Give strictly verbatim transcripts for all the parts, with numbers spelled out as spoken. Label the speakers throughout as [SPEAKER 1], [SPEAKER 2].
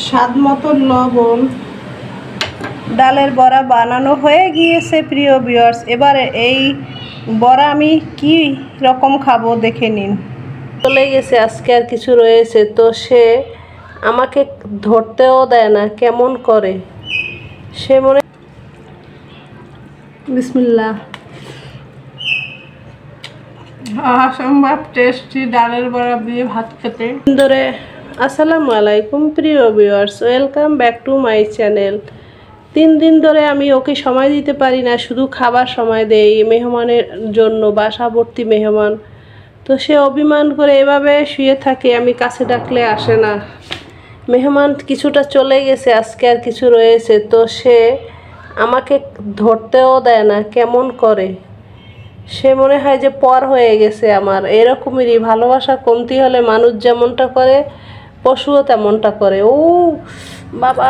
[SPEAKER 1] স্বাদ মতো লবণ। ডালের বড়া বানানো হয়ে গিয়েছে প্রিয় ভিউয়ার্স। এবারে এই বড়া আমি কি রকম খাবো দেখে নিন। চলে গেছে, আজকে আর কিছু রয়েছে তো সে আমাকে ধরতেও দেয় না, কেমন করে সে মনে। বিসমিল্লাহ। অসম্ভব টেস্টি ডালের বড়া দিয়ে ভাত খেতে। ধরে আসসালামু আলাইকুম প্রিয় viewers, welcome back to my channel. তিন দিন ধরে আমি ওকে সময় দিতে পারি না, শুধু খাবার সময় দেই মেহমানের জন্য, বাসাভর্তি মেহমান। তো সে অভিমান করে এভাবে শুয়ে থাকে, আমি কাছে ডাকলে আসে না। মেহমান কিছুটা চলে গেছে, আজকে আর কিছু রয়েছে তো সে আমাকে ধরতেও দেয় না, কেমন করে সে মনে হয় যে পর হয়ে গেছে আমার। এরকমেরই ভালোবাসা কমতি হলে মানুষ যেমনটা করে পশুও তেমনটা করে। ও বাবা,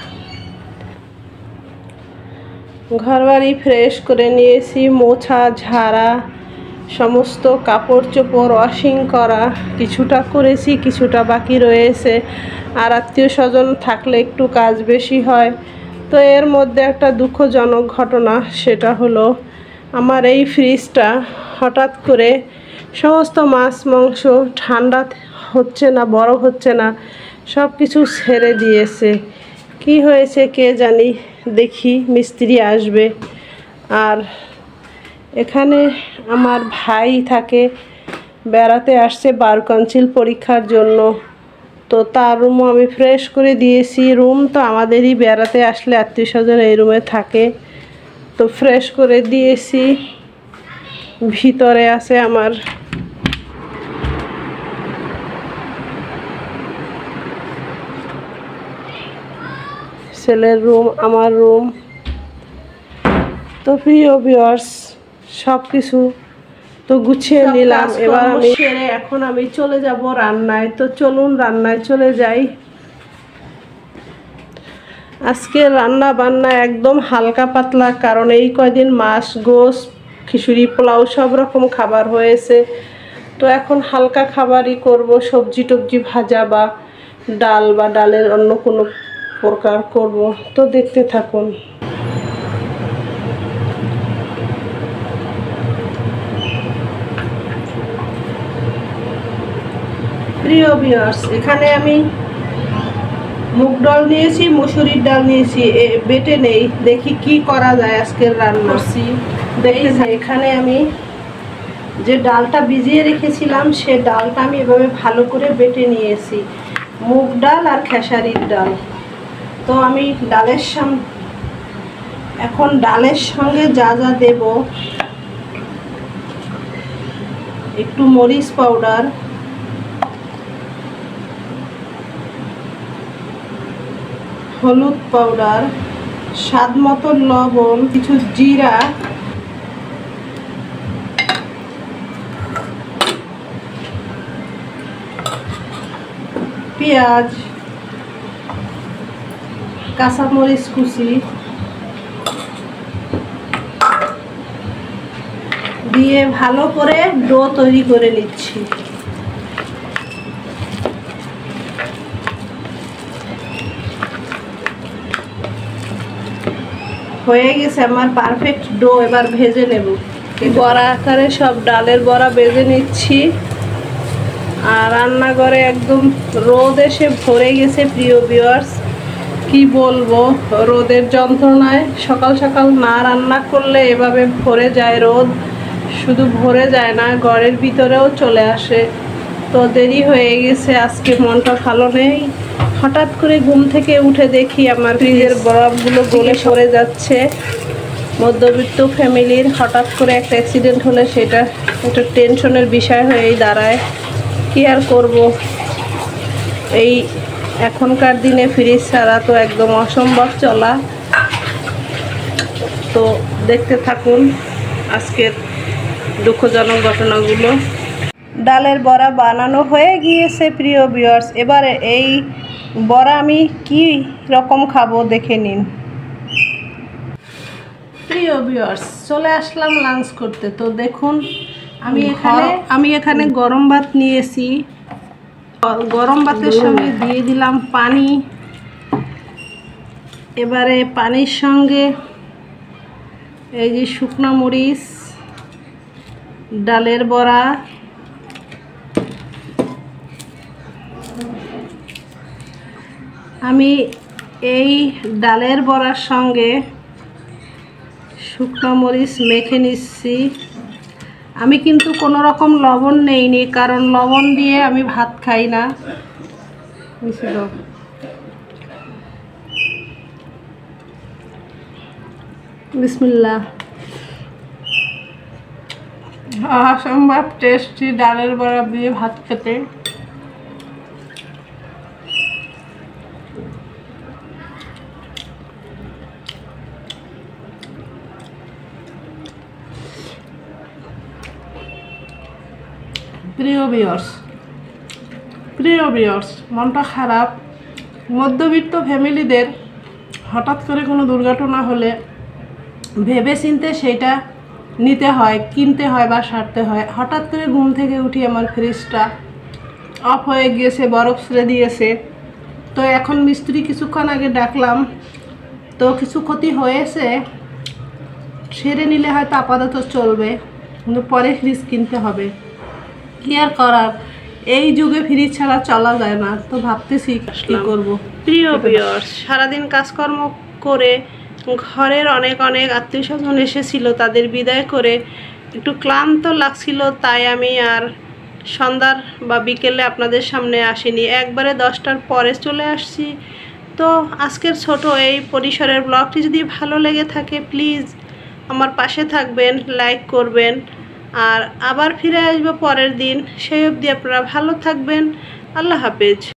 [SPEAKER 1] ঘরবাড়ি ফ্রেশ করে নিয়েছি, মোছা ঝাড়া সমস্ত কাপড় চোপড় ওয়াশিং করা কিছুটা করেছি, কিছুটা বাকি রয়েছে। আর আত্মীয় স্বজন থাকলে একটু কাজ বেশি হয়। তো এর মধ্যে একটা দুঃখজনক ঘটনা, সেটা হলো আমার এই ফ্রিজটা হঠাৎ করে সমস্ত মাছ মাংস ঠান্ডা হচ্ছে না, বরফ হচ্ছে না, সব কিছু ছেড়ে দিয়েছে। কি হয়েছে কে জানি, দেখি মিস্ত্রি আসবে। আর এখানে আমার ভাই থাকে, বেড়াতে আসছে বার কাউন্সিল পরীক্ষার জন্য। তো তার রুমও আমি ফ্রেশ করে দিয়েছি। রুম তো আমাদেরই, বেড়াতে আসলে আত্মীয় স্বজন এই রুমে থাকে, তো ফ্রেশ করে দিয়েছি। ভিতরে আছে আমার ছেলের রুম, আমার রুম। তো প্রিয় ভিউয়ার্স, সব কিছু তো গুছিয়ে নিলাম। এবার আমি সেরে এখন আমি চলে যাব রান্নায়। তো চলুন রান্নায় চলে যাই। আজকে রান্না বান্না একদম হালকা পাতলা, কারণ এই কয়দিন মাছ গোশ খিচুড়ি পোলাও সব রকম খাবার হয়েছে। তো এখন হালকা খাবারই করব, সবজি টবজি ভাজা বা ডাল বা ডালের অন্য কোনো প্রকার করব। তো দেখতে থাকুন। প্রিয় ভিউয়ার্স, এখানে আমি মুগ ডাল নিয়েছি, মুসুরির ডাল নিয়েছি, বেটে নেই, দেখি কি করা যায় আজকের রান্না। দেখে এখানে আমি যে ডালটা ভিজিয়ে রেখেছিলাম সে ডালটা আমি এভাবে ভালো করে বেটে নিয়েছি, মুগ ডাল আর খেসারির ডাল। তো আমি ডালের সঙ্গে এখন ডালের সঙ্গে যা যা দেব, একটু মরিচ পাউডার, হলুদ পাউডার, স্বাদ মতো লবণ, কিছু জিরা, পেঁয়াজ, কাঁচামরিচ কুচি দিয়ে ভালো করে ডো তৈরি করে নিচ্ছি। হয়ে গেছে আমার পারফেক্ট ডো, এবার ভেজে নেব। বড়া আকারে সব ডালের বড়া ভেজে নিচ্ছি। আর রান্নাঘরে একদম রোদ এসে ভরে গেছে প্রিয় ভিউয়ার্স, কি বলবো, রোদের যন্ত্রণায় সকাল সকাল না রান্না করলে এভাবে ভরে যায় রোদ। শুধু ভরে যায় না, ঘরের ভিতরেও চলে আসে। তো দেরি হয়ে গেছে, আজকে মনটা ভালো নেই। হঠাৎ করে ঘুম থেকে উঠে দেখি আমার ফ্রিজের বরফগুলো গলে পড়ে যাচ্ছে। মধ্যবিত্ত ফ্যামিলির হঠাৎ করে একটা অ্যাক্সিডেন্ট হলে সেটা একটা টেনশনের বিষয় হয়েই দাঁড়ায়। কি আর করব, এই এখনকার দিনে ফ্রিজ ছাড়া তো একদম অসম্ভব চলা। তো দেখতে থাকুন আজকের দুঃখজনক ঘটনাগুলো। ডালের বড়া বানানো হয়ে গিয়েছে প্রিয় ভিউয়ার্স। এবারে এই বড়া আমি কি রকম খাবো দেখে নিন। প্রিয় ভিউয়ার্স, চলে আসলাম লাঞ্চ করতে। তো দেখুন আমি এখানে আমি এখানে গরম ভাত নিয়েছি। গরম ভাতের সঙ্গে দিয়ে দিলাম পানি, এবারে পানির সঙ্গে এই যে শুকনো মরিচ, ডালের বড়া, আমি এই ডালের বড়ার সঙ্গে শুকনো মরিচ মেখে নিচ্ছি। আমি কিন্তু কোনো রকম লবণ নেইনি, কারণ লবণ দিয়ে আমি ভাত খাই না। বিসমিল্লাহ। অসম্ভব টেস্টি ডালের বড়া দিয়ে ভাত খেতে। প্রিয় ভিউয়ার্স প্রিয় ভিউয়ার্স মনটা খারাপ। মধ্যবিত্ত ফ্যামিলিদের হঠাৎ করে কোনো দুর্ঘটনা হলে ভেবে চিন্তে সেটা নিতে হয়, কিনতে হয় বা সারতে হয়। হঠাৎ করে ঘুম থেকে উঠি আমার ফ্রিজটা অফ হয়ে গিয়েছে, বরফ ছেড়ে দিয়েছে। তো এখন মিস্ত্রি কিছুক্ষণ আগে ডাকলাম, তো কিছু ক্ষতি হয়েছে, সেরে নিলে হয়তো আপাতত চলবে, কিন্তু পরে ফ্রিজ কিনতে হবে। কি আর করার, এই যুগে ফ্রিজ ছাড়া চলা যায় না। তো ভাবতেছি কি করব। প্রিয় ভিউয়ার্স, সারাদিন কাজকর্ম করে ঘরের অনেক অনেক আত্মীয় স্বজন এসেছিল, তাদের বিদায় করে একটু ক্লান্ত লাগছিল, তাই আমি আর সন্ধ্যার বা বিকেলে আপনাদের সামনে আসিনি, একবারে দশটার পরে চলে আসছি। তো আজকের ছোট এই পরিসরের ব্লগটি যদি ভালো লেগে থাকে প্লিজ আমার পাশে থাকবেন, লাইক করবেন। আর আবার ফিরে আসবো পরের দিন, সেই অবধি আপনারা ভালো থাকবেন। আল্লাহ হাফেজ।